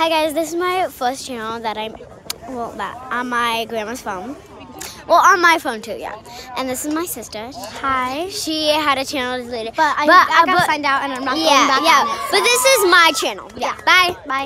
Hi guys, this is my first channel that on my grandma's phone. Well, on my phone too, yeah. And this is my sister. Hi. She had a channel deleted. But I gotta find out, and I'm not going back on it. But this is my channel. Yeah. Bye.